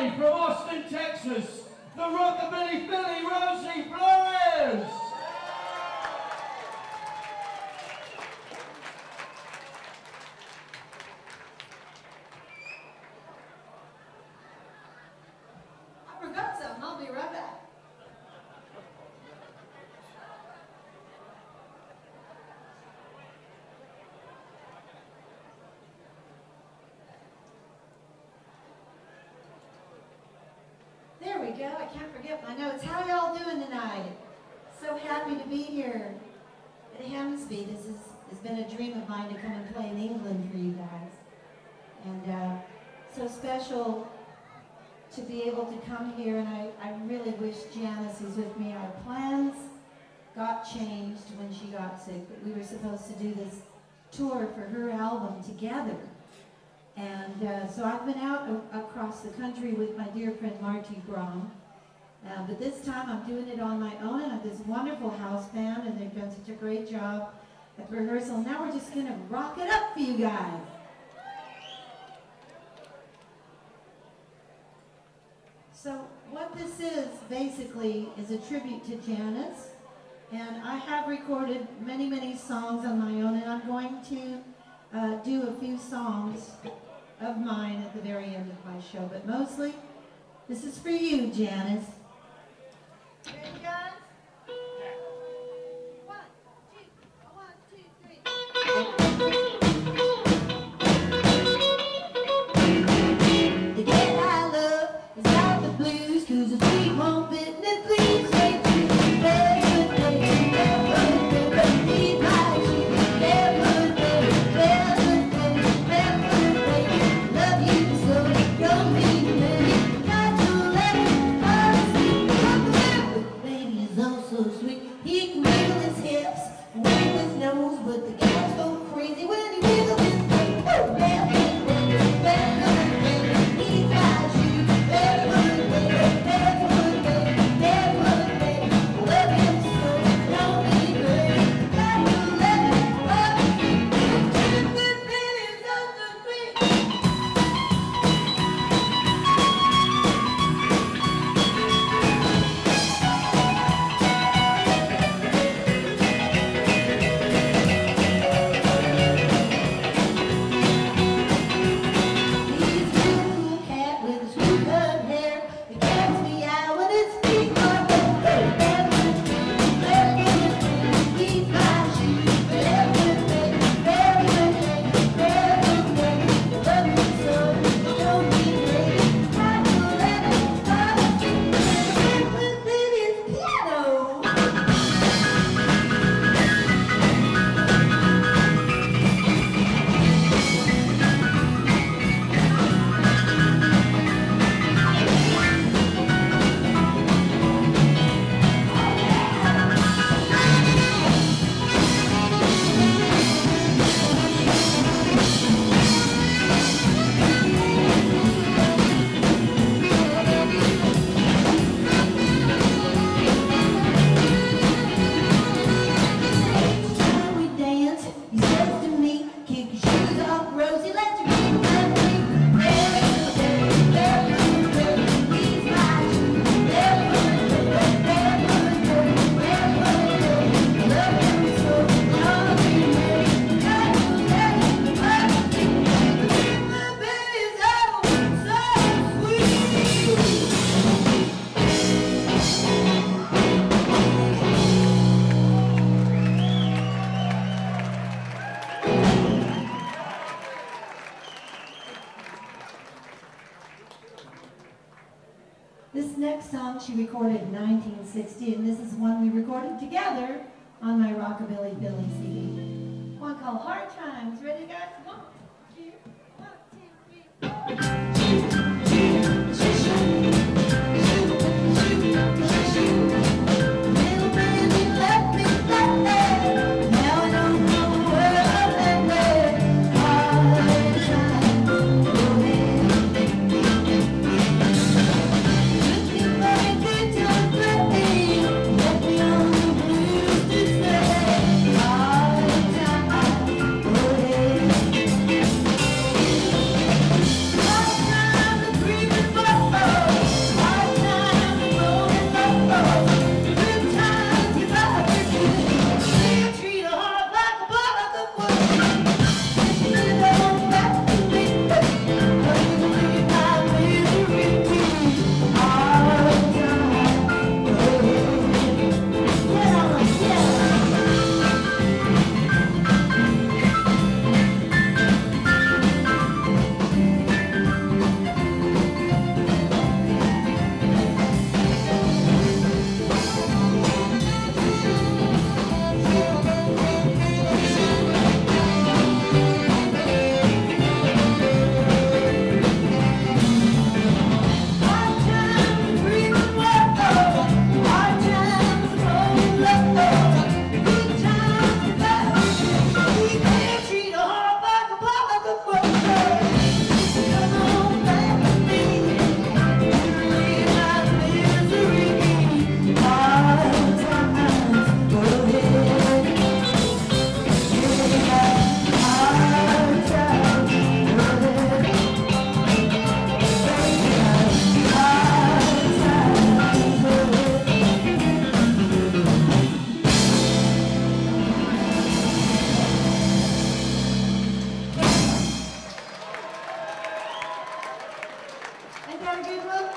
live from Austin, Texas, the Rockabilly Philly, Rosie Flores! I forgot something. I'll be right back. There we go. I can't forget my notes. How y'all doing tonight? So happy to be here at Hemsby. This has been a dream of mine to come and play in England for you guys. And so special to be able to come here, and I really wish Janice, who's with me, our plans got changed when she got sick, but we were supposed to do this tour for her album together. And so I've been out across the country with my dear friend Marty Braun, but this time I'm doing it on my own, and I have this wonderful house band, and they've done such a great job at rehearsal. Now we're just going to rock it up for you guys. So what this is, basically, is a tribute to Janice. And I have recorded many, many songs on my own, and I'm going to do a few songs of mine at the very end of my show. But mostly, this is for you, Janice. Ready, guys? 1, 2, 1, 2, 3. This next song she recorded in 1960, and this is one we recorded together on my Rockabilly Philly CD. One called Hard Times. Ready, guys? 1, 2, 1, 2, 3. that a good one?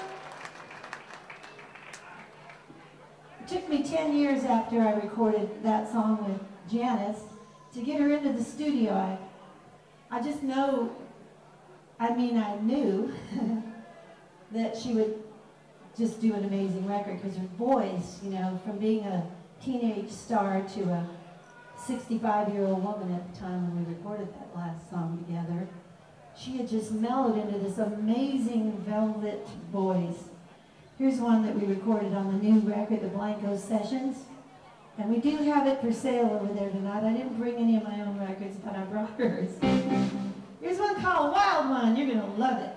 It took me 10 years after I recorded that song with Janice to get her into the studio. I just know, I knew that she would just do an amazing record because her voice, you know, from being a teenage star to a 65-year-old woman at the time when we recorded that last song together, she had just mellowed into this amazing velvet voice. Here's one that we recorded on the new record, the Blanco Sessions. And we do have it for sale over there tonight. I didn't bring any of my own records, but I brought hers. Here's one called Wild One. You're going to love it.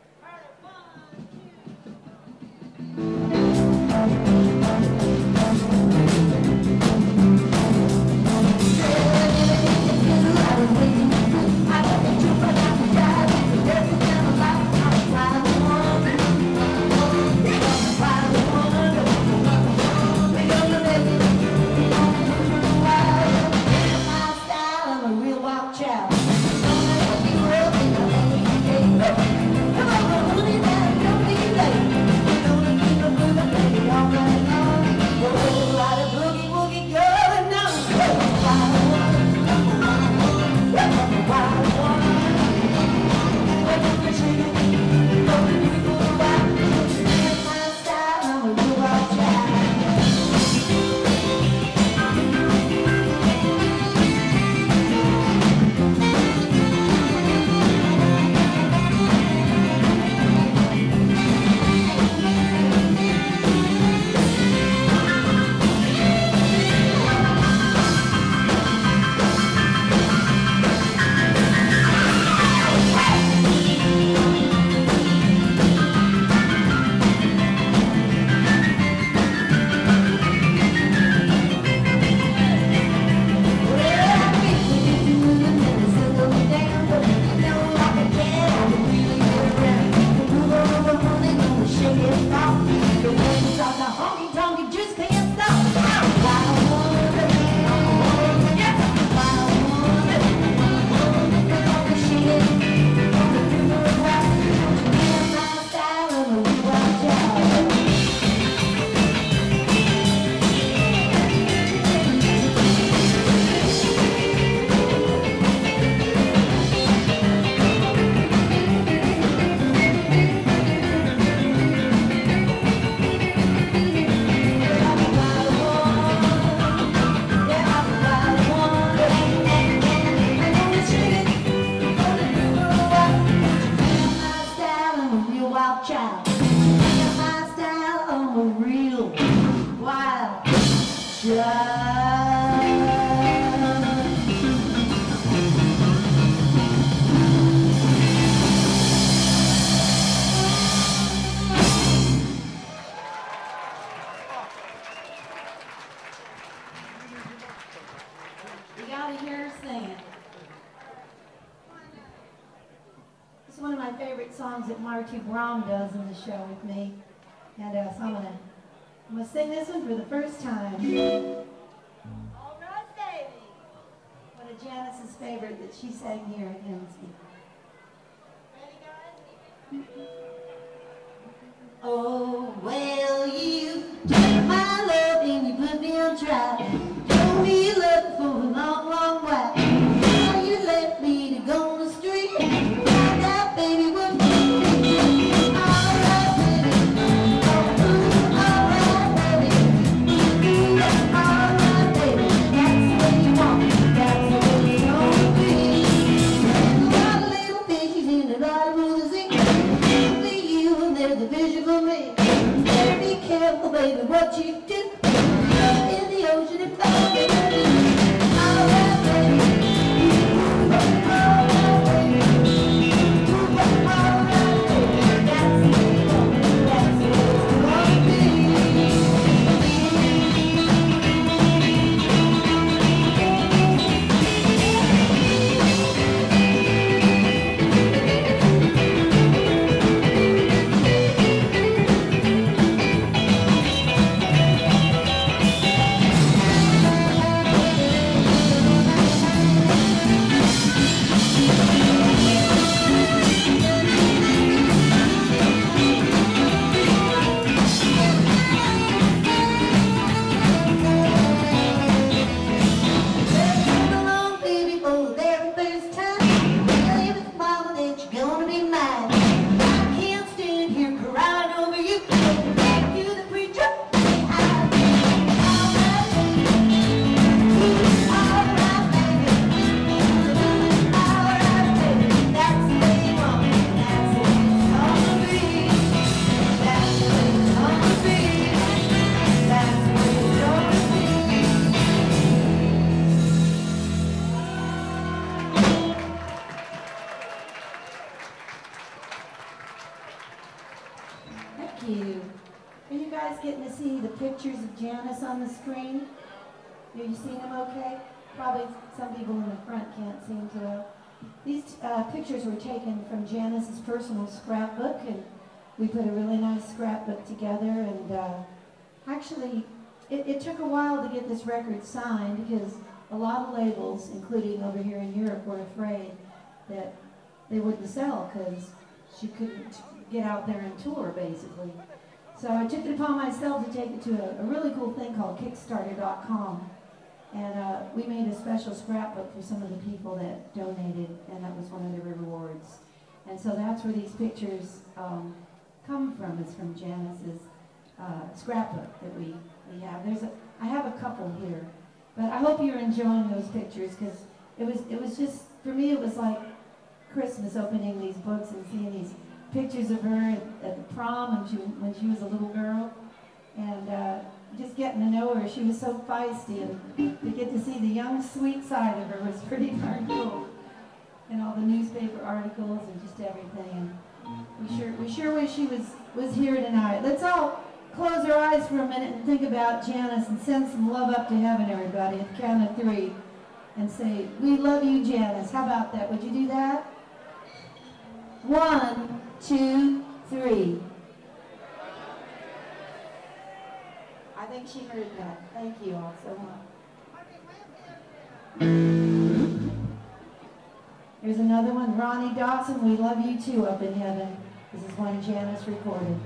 Does in the show with me, and so I'm gonna sing this one for the first time. All right, baby. One of Janice's favorite that she sang here at Hemsby. Ready, guys? Oh, well, you took my love and you put me on trial. Told me you loved for a long, long while. Now you left me to go on the street. Find out, baby, what baby, what you do in the ocean and find it. All right, baby. All right, baby. All right, baby. That's the way it's gonna be. Thank you. Are you guys getting to see the pictures of Janice on the screen? Are you seeing them okay? Probably some people in the front can't see them too well. These pictures were taken from Janice's personal scrapbook, and we put a really nice scrapbook together. And actually, it took a while to get this record signed because a lot of labels, including over here in Europe, were afraid that they wouldn't sell because she couldn't get out there and tour, basically. So I took it upon myself to take it to a really cool thing called Kickstarter.com. And we made a special scrapbook for some of the people that donated, and that was one of the rewards. And so that's where these pictures come from. It's from Janice's scrapbook that we have. I have a couple here, but I hope you're enjoying those pictures because it was just, for me, it was like Christmas opening these books and seeing these pictures of her at the prom when she was a little girl, and just getting to know her. She was so feisty, and to get to see the young, sweet side of her was pretty darn cool. And all the newspaper articles and just everything. And we sure wish she was here tonight. Let's all close our eyes for a minute and think about Janice and send some love up to heaven, everybody, at the count of 3, and say, "We love you, Janice." How about that? Would you do that? 1, 2, 3. I think she heard that. Thank you all so much. Here's another one. Ronnie Dawson, we love you too up in heaven. This is one Janice recorded.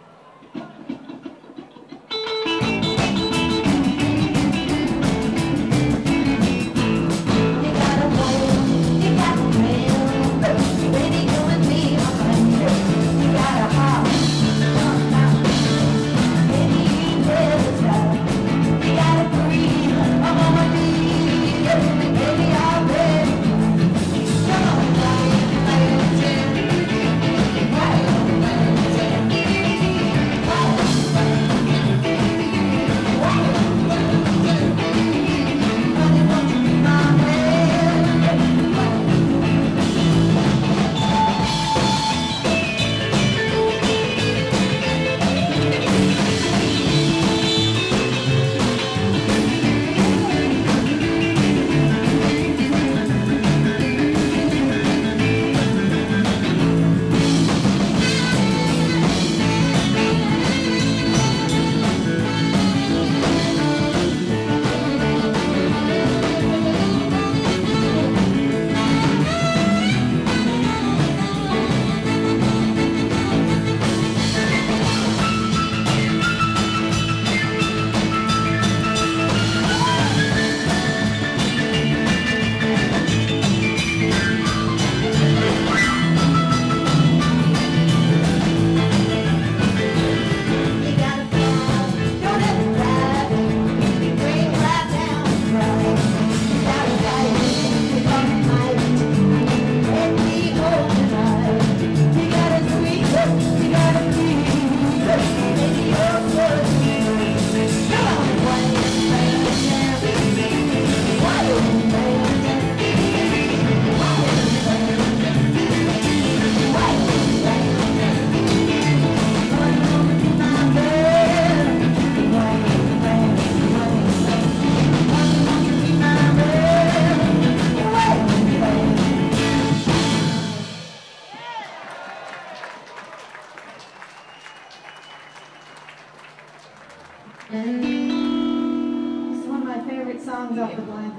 It's one of my favorite songs off the Blind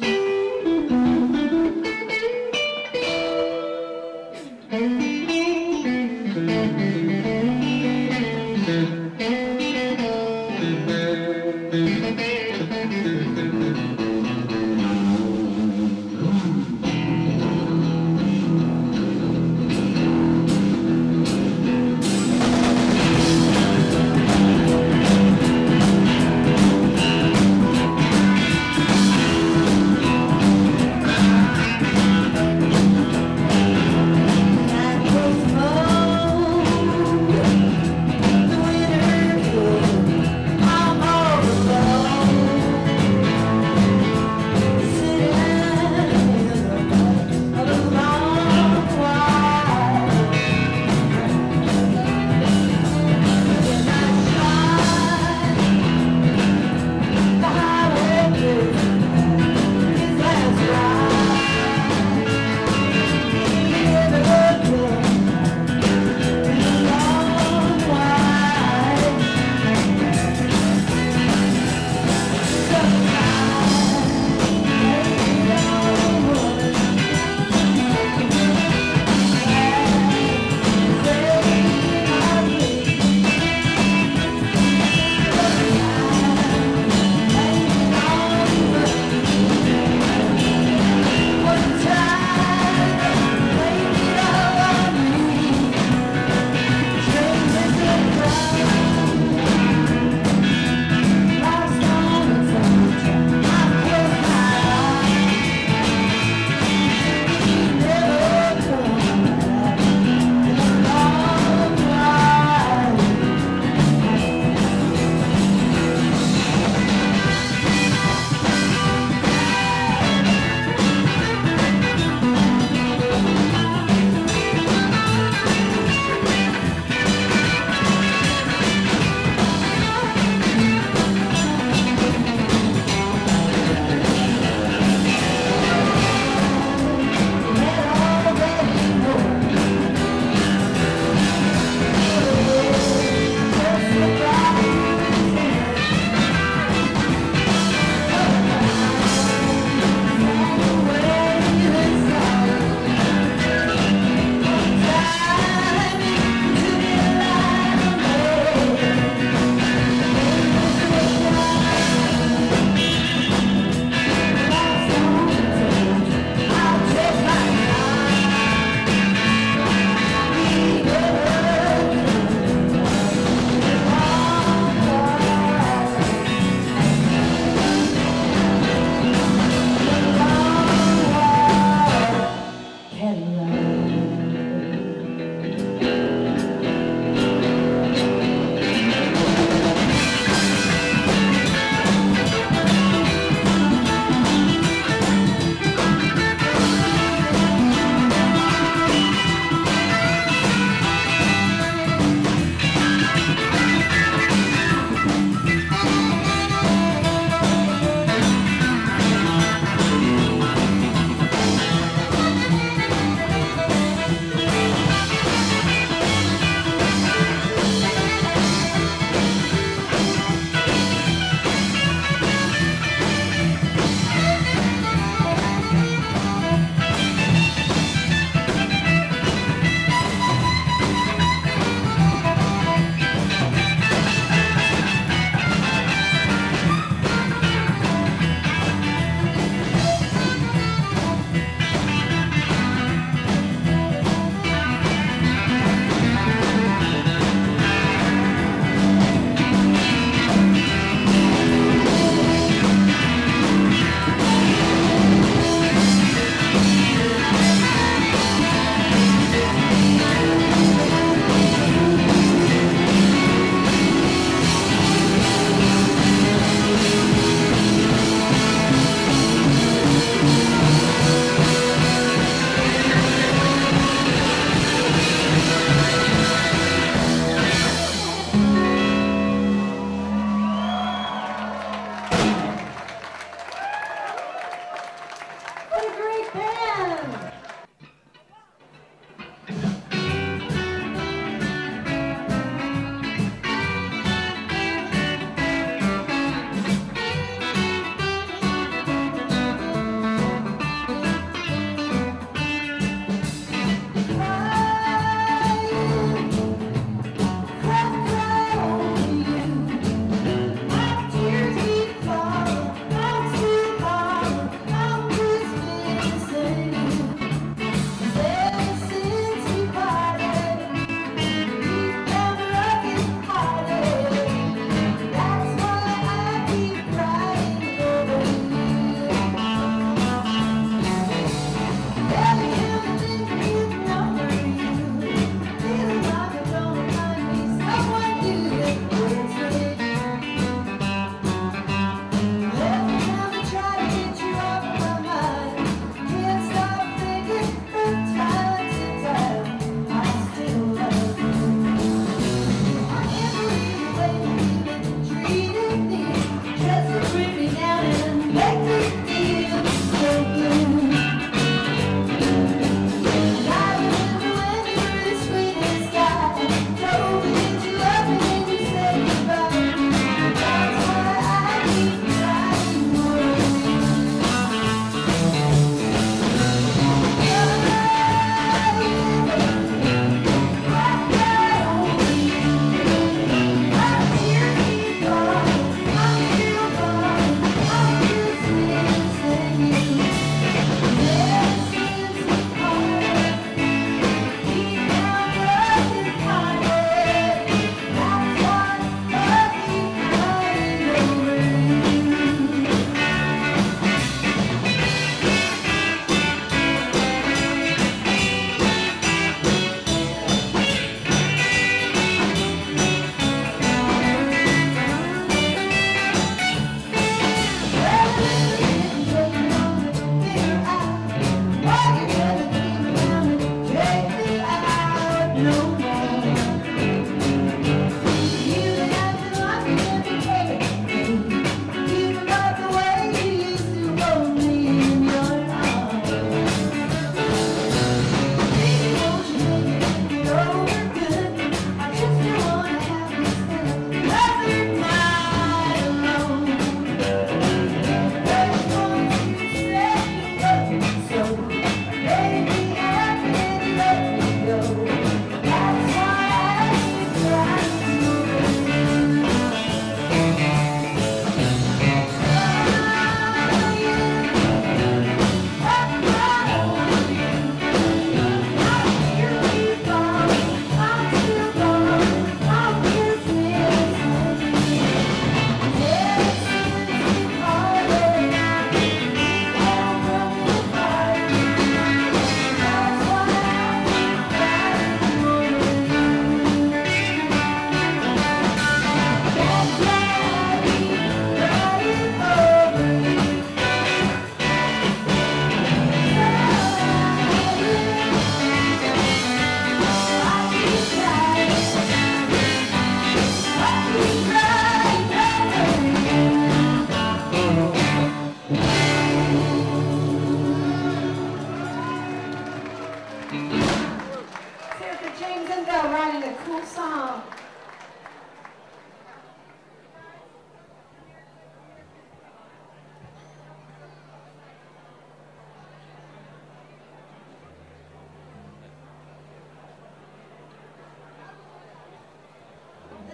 Possession.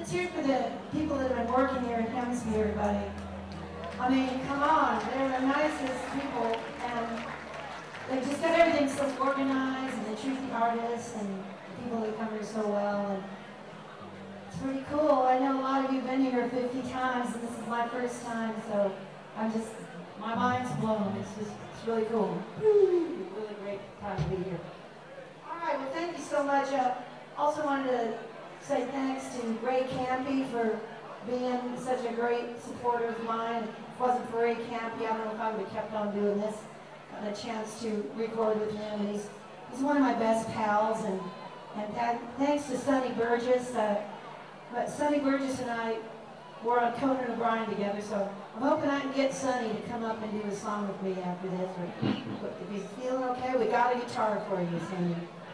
Let's hear it for the people that have been working here at Hemsby, everybody. I mean, come on, they're the nicest people, and they just got everything so organized, and they treat the artists and the people that come here so well, and it's pretty cool. I know a lot of you have been here 50 times, and this is my first time, so I'm just, my mind's blown. It's really cool. Really great time to be here. All right, well, thank you so much. Also wanted to say thanks to Ray Campy for being such a great supporter of mine. If it wasn't for Ray Campy, I don't know if I would have kept on doing this. Got a chance to record with him. He's one of my best pals, and thanks to Sonny Burgess. But Sonny Burgess and I were on Conan O'Brien together, so I'm hoping I can get Sonny to come up and do a song with me after this. But if he's feeling okay, we got a guitar for you, Sonny.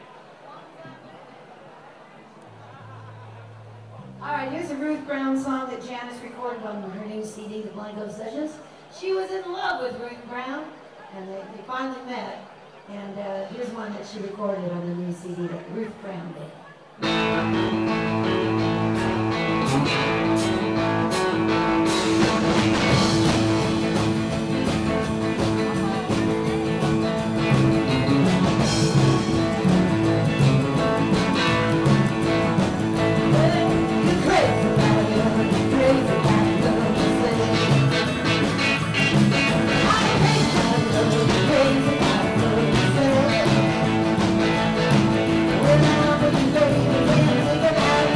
All right, here's a Ruth Brown song that Janice recorded on her new CD, The Blanco Sessions. She was in love with Ruth Brown, and they finally met. And here's one that she recorded on the new CD that Ruth Brown did. When I'm with you, baby,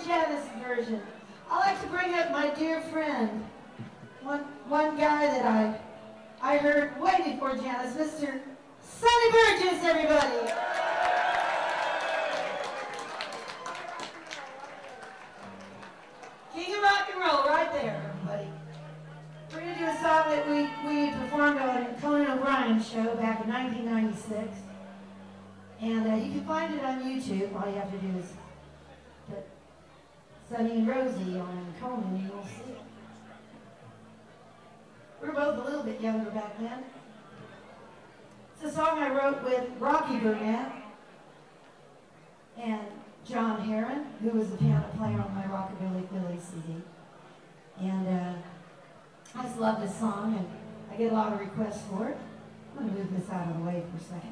Janice's version. I like to bring up my dear friend, one guy that I heard way before Janice, Mr. Sonny Burgess, everybody. King of rock and roll, right there, everybody. We're going to do a song that we performed on Conan O'Brien's show back in 1996. And you can find it on YouTube. All you have to do is put Sonny and Rosie on Conan and you'll see it. We were both a little bit younger back then. It's a song I wrote with Rocky Burnett and John Herron, who was the piano player on my Rockabilly Philly CD. And I just love this song, and I get a lot of requests for it. I'm going to move this out of the way for a second.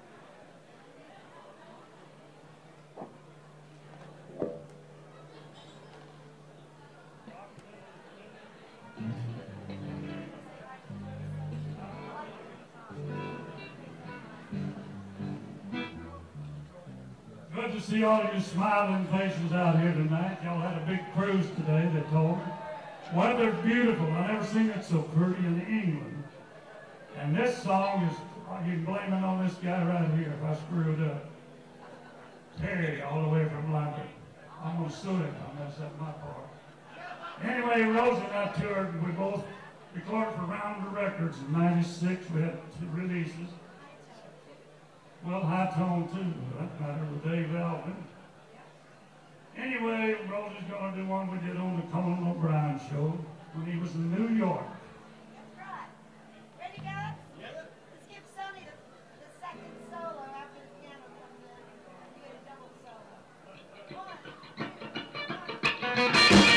Good to see all you smiling faces out here tonight. Y'all had a big cruise today, they told me. Weather's beautiful. I've never seen it so pretty in England. And this song is, you can blame it on this guy right here if I screw it up. Terry, all the way from London. I'm going to sue him if I mess up my part. Anyway, Rosie and I toured, and we both recorded for Rounder Records in '96. We had 2 releases. Well, high tone too, for that matter, with Dave Alvin. Anyway, Rosie's going to do one we did on the Conan O'Brien show when he was in New York. That's right. Ready, guys? Yep. Let's give Sonny the second solo after the piano comes in and do a double solo. 1, 2, 1.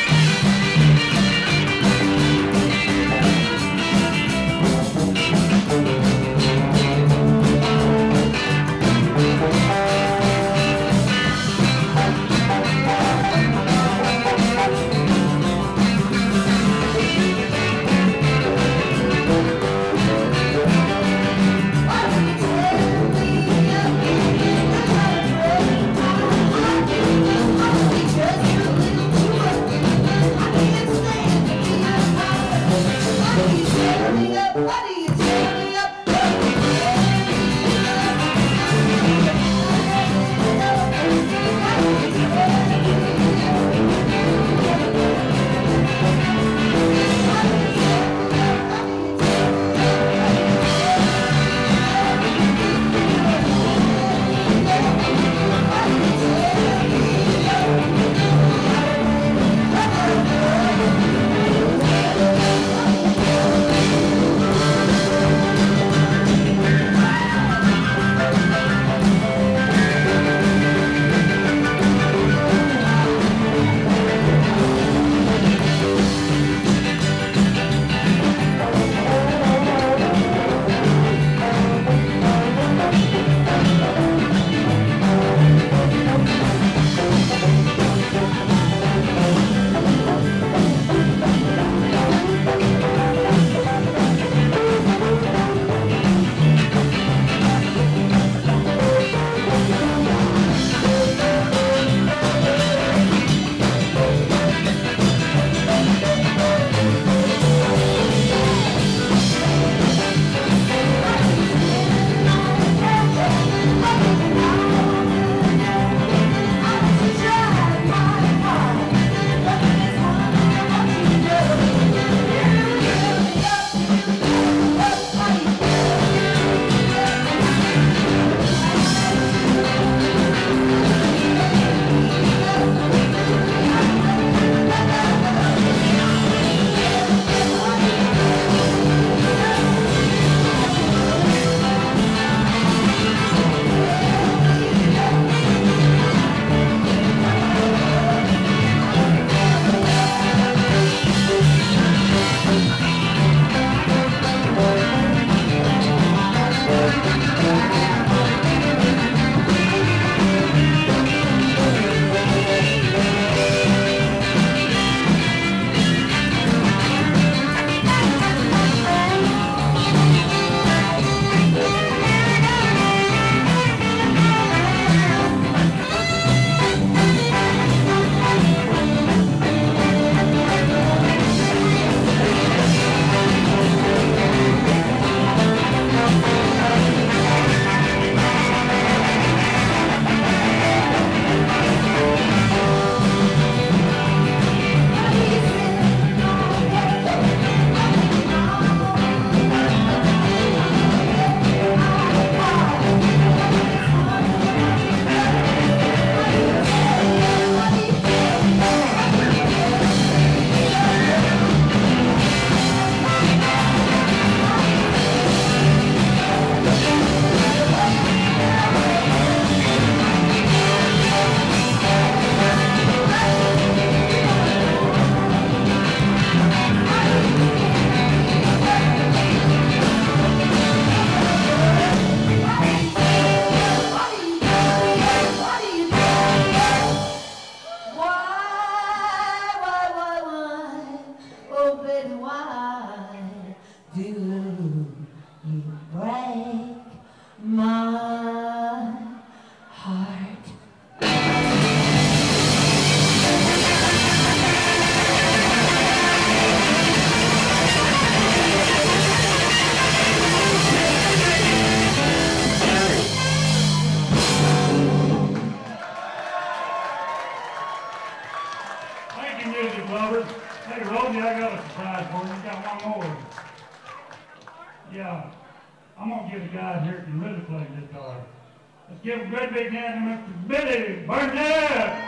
Yeah, I'm going to get a guy here who can really play guitar. Let's give a great big hand to Mr. Billy Burnett.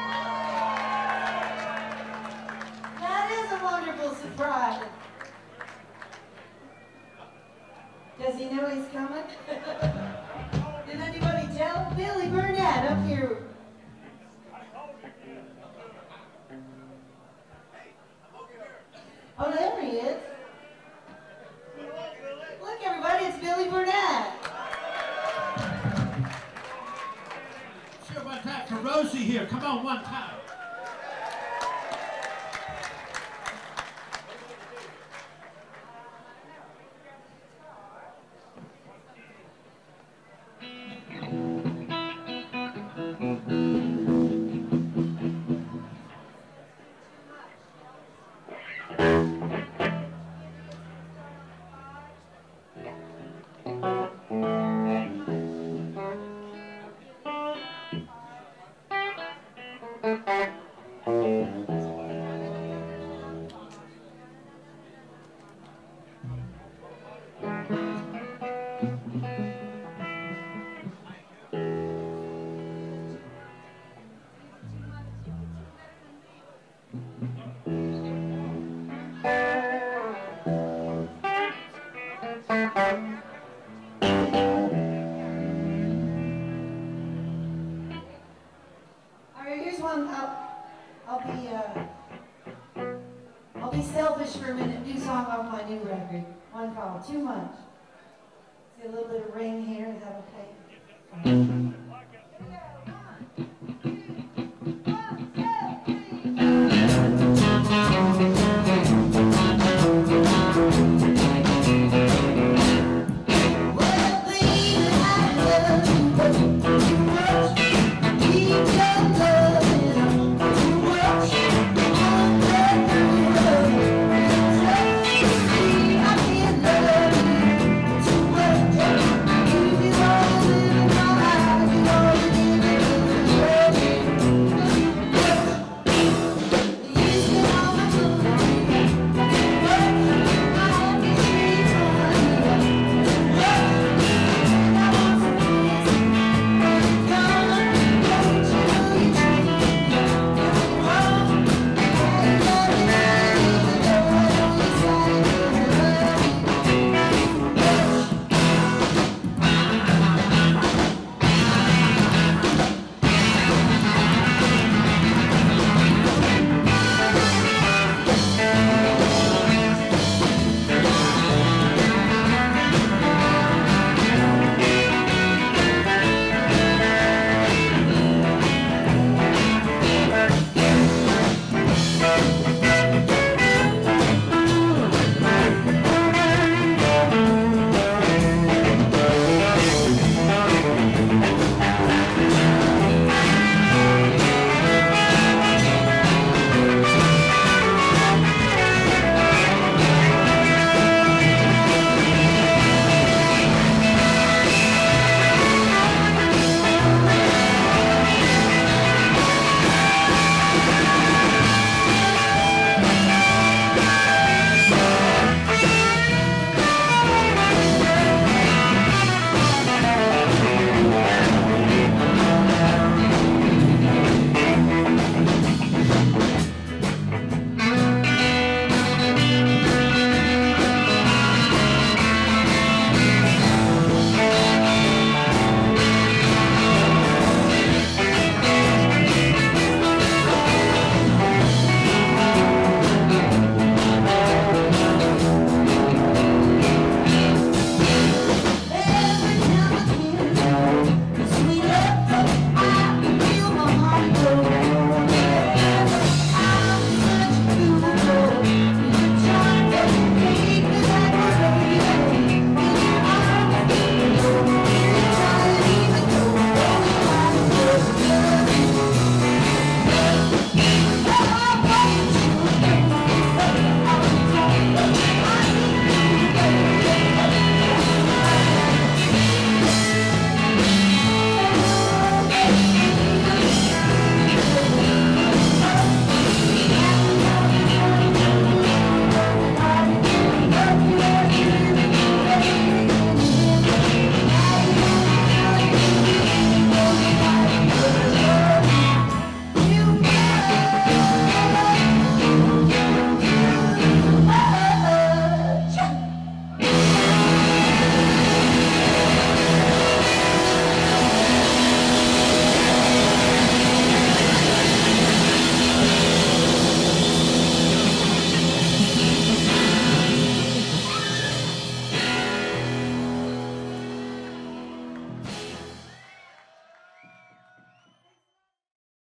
That is a wonderful surprise. Does he know he's coming? Did anybody tell Billy Burnett up here? Oh, there he is. Look, everybody, it's Billy Burnett. Sure, one time for Rosie here. Come on, one time. I'll be selfish for a minute. New song off my new record. One called Too Much. See a little bit of ring here. Is that okay?